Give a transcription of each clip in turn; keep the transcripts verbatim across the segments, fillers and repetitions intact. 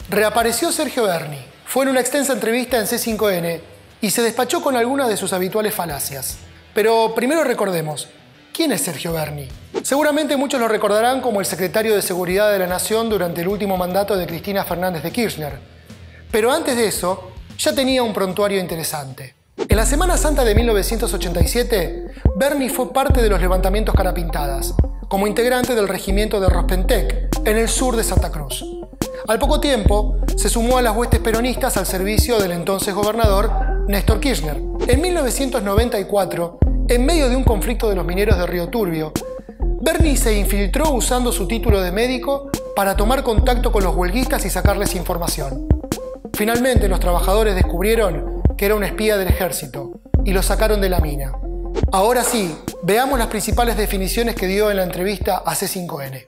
Reapareció Sergio Berni. Fue en una extensa entrevista en C cinco N y se despachó con algunas de sus habituales falacias. Pero primero recordemos, ¿quién es Sergio Berni? Seguramente muchos lo recordarán como el secretario de Seguridad de la Nación durante el último mandato de Cristina Fernández de Kirchner. Pero antes de eso, ya tenía un prontuario interesante. En la Semana Santa de mil novecientos ochenta y siete, Berni fue parte de los levantamientos Carapintadas, como integrante del regimiento de Rospentec, en el sur de Santa Cruz. Al poco tiempo, se sumó a las huestes peronistas al servicio del entonces gobernador Néstor Kirchner. En mil novecientos noventa y cuatro, en medio de un conflicto de los mineros de Río Turbio, Berni se infiltró usando su título de médico para tomar contacto con los huelguistas y sacarles información. Finalmente, los trabajadores descubrieron que era un espía del ejército y lo sacaron de la mina. Ahora sí, veamos las principales definiciones que dio en la entrevista a C cinco N.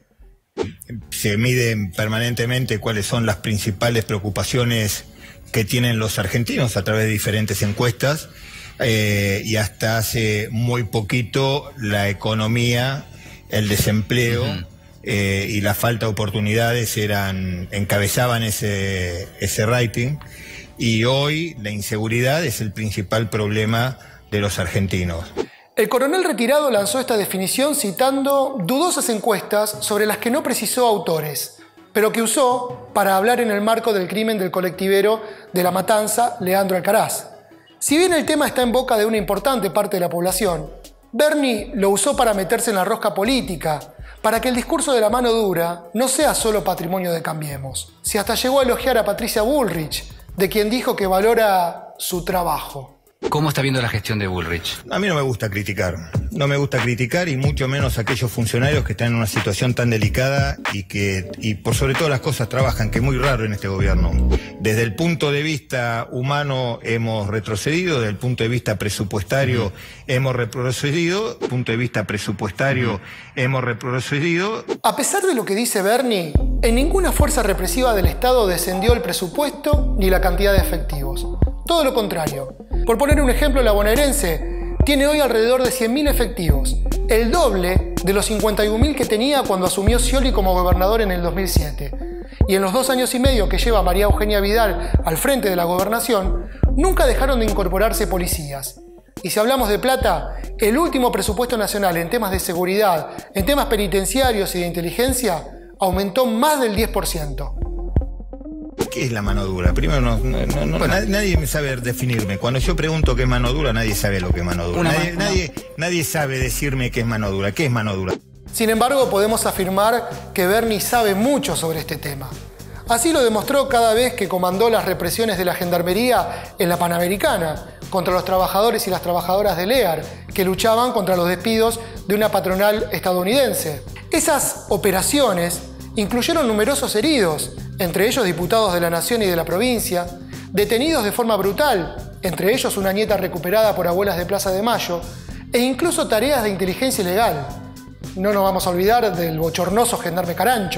Se miden permanentemente cuáles son las principales preocupaciones que tienen los argentinos a través de diferentes encuestas eh, y hasta hace muy poquito la economía, el desempleo uh-huh. eh, y la falta de oportunidades eran encabezaban ese, ese rating, y hoy la inseguridad es el principal problema de los argentinos. El coronel retirado lanzó esta definición citando dudosas encuestas sobre las que no precisó autores, pero que usó para hablar en el marco del crimen del colectivero de La Matanza, Leandro Alcaraz. Si bien el tema está en boca de una importante parte de la población, Berni lo usó para meterse en la rosca política, para que el discurso de la mano dura no sea solo patrimonio de Cambiemos. Si hasta llegó a elogiar a Patricia Bullrich, de quien dijo que valora su trabajo. ¿Cómo está viendo la gestión de Bullrich? A mí no me gusta criticar, no me gusta criticar y mucho menos a aquellos funcionarios que están en una situación tan delicada y que, y por sobre todas las cosas, trabajan, que es muy raro en este gobierno. Desde el punto de vista humano hemos retrocedido, desde el punto de vista presupuestario uh-huh. hemos retrocedido, desde el punto de vista presupuestario uh-huh. hemos retrocedido. A pesar de lo que dice Berni, en ninguna fuerza represiva del Estado descendió el presupuesto ni la cantidad de efectivos. Todo lo contrario. Por poner un ejemplo, la bonaerense tiene hoy alrededor de cien mil efectivos, el doble de los cincuenta y un mil que tenía cuando asumió Scioli como gobernador en el dos mil siete. Y en los dos años y medio que lleva María Eugenia Vidal al frente de la gobernación, nunca dejaron de incorporarse policías. Y si hablamos de plata, el último presupuesto nacional en temas de seguridad, en temas penitenciarios y de inteligencia, aumentó más del diez por ciento. ¿Qué es la mano dura? Primero, no, no, no, bueno, nadie, nadie sabe definirme. Cuando yo pregunto qué es mano dura, nadie sabe lo que es mano dura. Nadie, una... nadie, nadie sabe decirme qué es mano dura. ¿Qué es mano dura? Sin embargo, podemos afirmar que Berni sabe mucho sobre este tema. Así lo demostró cada vez que comandó las represiones de la Gendarmería en la Panamericana contra los trabajadores y las trabajadoras de Lear, que luchaban contra los despidos de una patronal estadounidense. Esas operaciones incluyeron numerosos heridos, entre ellos diputados de la Nación y de la provincia, detenidos de forma brutal, entre ellos una nieta recuperada por abuelas de Plaza de Mayo, e incluso tareas de inteligencia ilegal. No nos vamos a olvidar del bochornoso gendarme Carancho.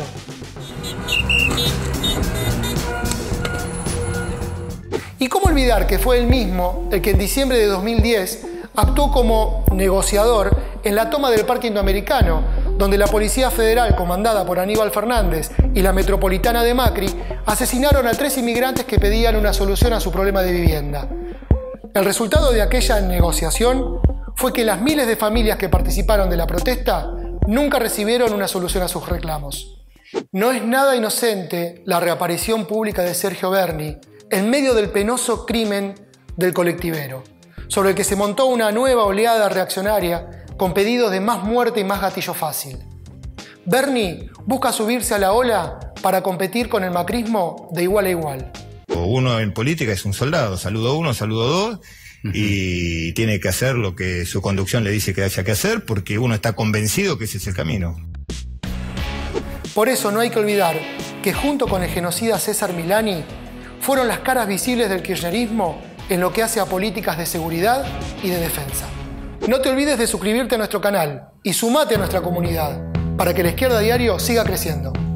¿Y cómo olvidar que fue él mismo el que en diciembre de dos mil diez actuó como negociador en la toma del Parque Indoamericano, donde la Policía Federal, comandada por Aníbal Fernández, y la Metropolitana de Macri asesinaron a tres inmigrantes que pedían una solución a su problema de vivienda? El resultado de aquella negociación fue que las miles de familias que participaron de la protesta nunca recibieron una solución a sus reclamos. No es nada inocente la reaparición pública de Sergio Berni en medio del penoso crimen del colectivero, sobre el que se montó una nueva oleada reaccionaria con pedidos de más muerte y más gatillo fácil. Berni busca subirse a la ola para competir con el macrismo de igual a igual. Uno en política es un soldado, saludo uno, saludo dos, uh-huh. y tiene que hacer lo que su conducción le dice que haya que hacer, porque uno está convencido que ese es el camino. Por eso no hay que olvidar que junto con el genocida César Milani fueron las caras visibles del kirchnerismo en lo que hace a políticas de seguridad y de defensa. No te olvides de suscribirte a nuestro canal y sumate a nuestra comunidad para que la Izquierda Diario siga creciendo.